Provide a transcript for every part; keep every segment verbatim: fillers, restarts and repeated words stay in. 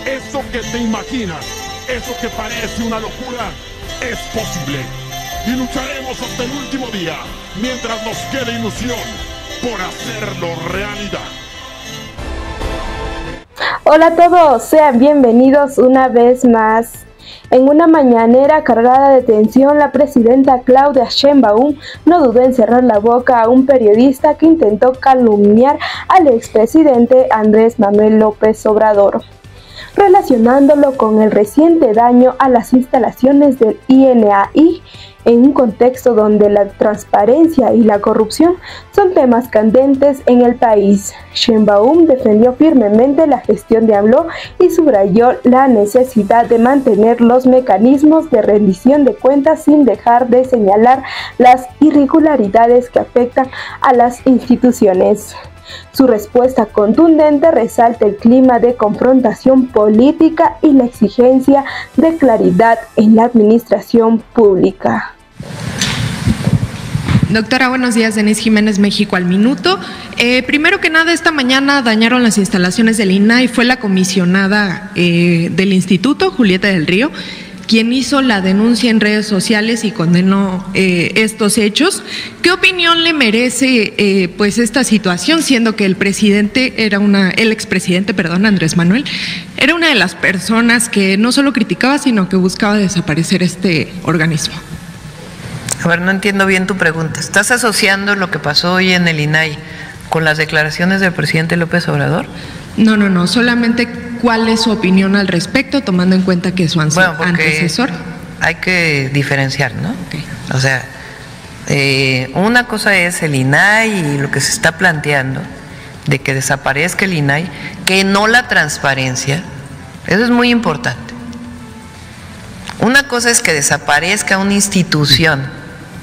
Eso que te imaginas, eso que parece una locura, es posible. Y lucharemos hasta el último día, mientras nos quede ilusión, por hacerlo realidad. Hola a todos, sean bienvenidos una vez más. En una mañanera cargada de tensión, la presidenta Claudia Sheinbaum no dudó en cerrar la boca a un periodista que intentó calumniar al expresidente Andrés Manuel López Obrador, relacionándolo con el reciente daño a las instalaciones del I N A I, en un contexto donde la transparencia y la corrupción son temas candentes en el país. Sheinbaum defendió firmemente la gestión de AMLO y subrayó la necesidad de mantener los mecanismos de rendición de cuentas sin dejar de señalar las irregularidades que afectan a las instituciones. Su respuesta contundente resalta el clima de confrontación política y la exigencia de claridad en la administración pública. Doctora, buenos días. Denise Jiménez, México al Minuto. Eh, primero que nada, esta mañana dañaron las instalaciones del I N A I. Fue la comisionada eh, del instituto, Julieta del Río, quien hizo la denuncia en redes sociales y condenó eh, estos hechos. ¿Qué opinión le merece eh, pues esta situación, siendo que el presidente era una, el expresidente, perdón, Andrés Manuel, era una de las personas que no solo criticaba, sino que buscaba desaparecer este organismo? A ver, no entiendo bien tu pregunta. ¿Estás asociando lo que pasó hoy en el I N A I con las declaraciones del presidente López Obrador? No, no, no, solamente cuál es su opinión al respecto, tomando en cuenta que su bueno, antecesor. Hay que diferenciar, ¿no? Okay. O sea, eh, una cosa es el I N A I y lo que se está planteando de que desaparezca el I N A I, que no la transparencia. Eso es muy importante. Una cosa es que desaparezca una institución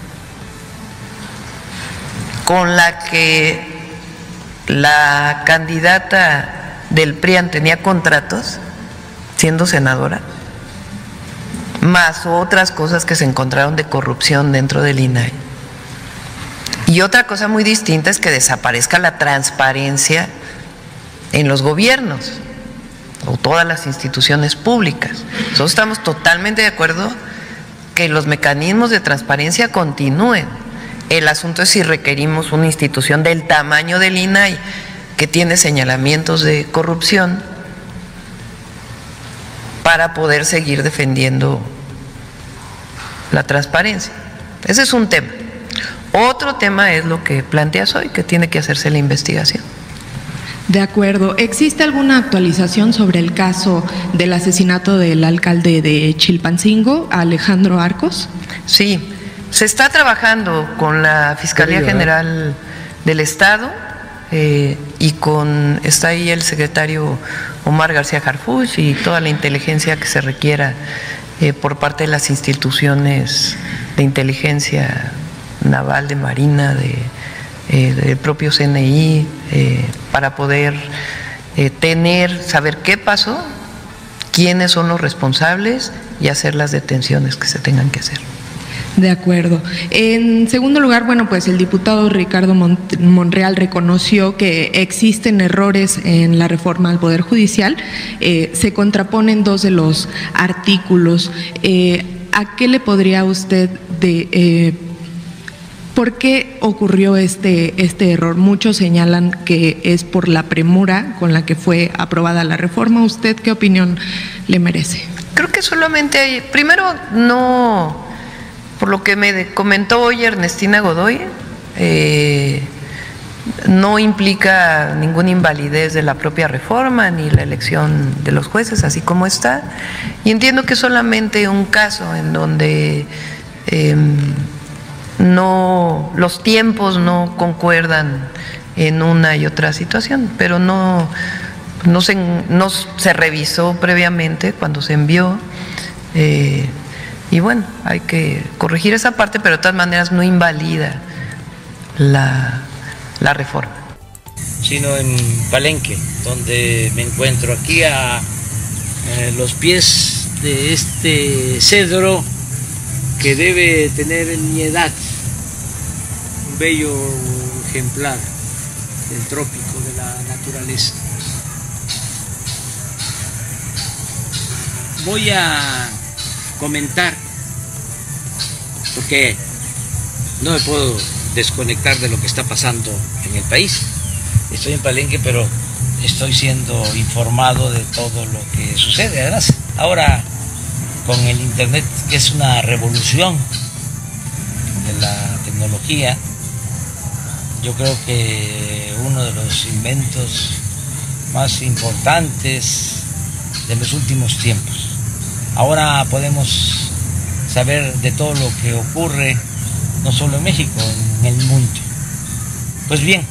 con la que la candidata del P R I A N tenía contratos siendo senadora, más otras cosas que se encontraron de corrupción dentro del I N A I. Y otra cosa muy distinta es que desaparezca la transparencia en los gobiernos o todas las instituciones públicas. Nosotros estamos totalmente de acuerdo que los mecanismos de transparencia continúen. El asunto es si requerimos una institución del tamaño del I N A I, que tiene señalamientos de corrupción, para poder seguir defendiendo la transparencia. Ese es un tema. Otro tema es lo que planteas hoy, que tiene que hacerse la investigación. De acuerdo. ¿Existe alguna actualización sobre el caso del asesinato del alcalde de Chilpancingo, Alejandro Arcos? Sí, se está trabajando con la Fiscalía General del Estado eh, y con está ahí el secretario Omar García Harfuch y toda la inteligencia que se requiera eh, por parte de las instituciones de inteligencia naval, de marina, de Eh, del propio C N I, eh, para poder eh, tener, saber qué pasó, quiénes son los responsables y hacer las detenciones que se tengan que hacer. De acuerdo. En segundo lugar, bueno, pues el diputado Ricardo Monreal reconoció que existen errores en la reforma al Poder Judicial. Eh, se contraponen dos de los artículos. Eh, ¿A qué le podría usted de eh, ¿Por qué ocurrió este, este error? Muchos señalan que es por la premura con la que fue aprobada la reforma. ¿Usted qué opinión le merece? Creo que solamente hay, primero, no, por lo que me comentó hoy Ernestina Godoy, eh, no implica ninguna invalidez de la propia reforma ni la elección de los jueces, así como está. Y entiendo que es solamente un caso en donde Eh, no, los tiempos no concuerdan en una y otra situación, pero no, no, se, no se revisó previamente cuando se envió eh, y bueno, hay que corregir esa parte, pero de todas maneras no invalida la, la reforma. Sino en Palenque, donde me encuentro aquí a eh, los pies de este cedro que debe tener en mi edad, un bello ejemplar del trópico, de la naturaleza. voy a comentar, porque no me puedo desconectar de lo que está pasando en el país. Estoy en Palenque, pero estoy siendo informado de todo lo que sucede. Además, ahora con el internet, que es una revolución de la tecnología, yo creo que uno de los inventos más importantes de los últimos tiempos. Ahora podemos saber de todo lo que ocurre, no solo en México, en el mundo. Pues bien,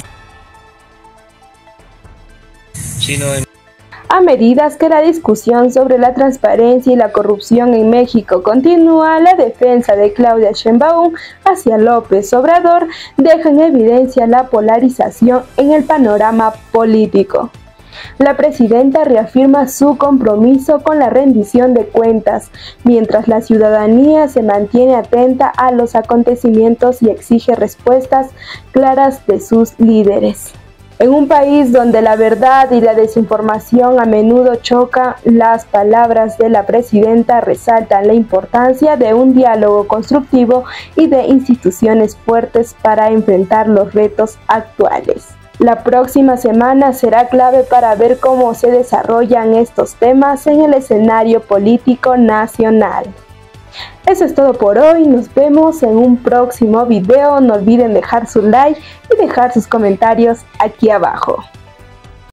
sino en... A medida que la discusión sobre la transparencia y la corrupción en México continúa, la defensa de Claudia Sheinbaum hacia López Obrador deja en evidencia la polarización en el panorama político. La presidenta reafirma su compromiso con la rendición de cuentas, mientras la ciudadanía se mantiene atenta a los acontecimientos y exige respuestas claras de sus líderes. En un país donde la verdad y la desinformación a menudo chocan, las palabras de la presidenta resaltan la importancia de un diálogo constructivo y de instituciones fuertes para enfrentar los retos actuales. La próxima semana será clave para ver cómo se desarrollan estos temas en el escenario político nacional. Eso es todo por hoy, nos vemos en un próximo video, no olviden dejar su like y dejar sus comentarios aquí abajo.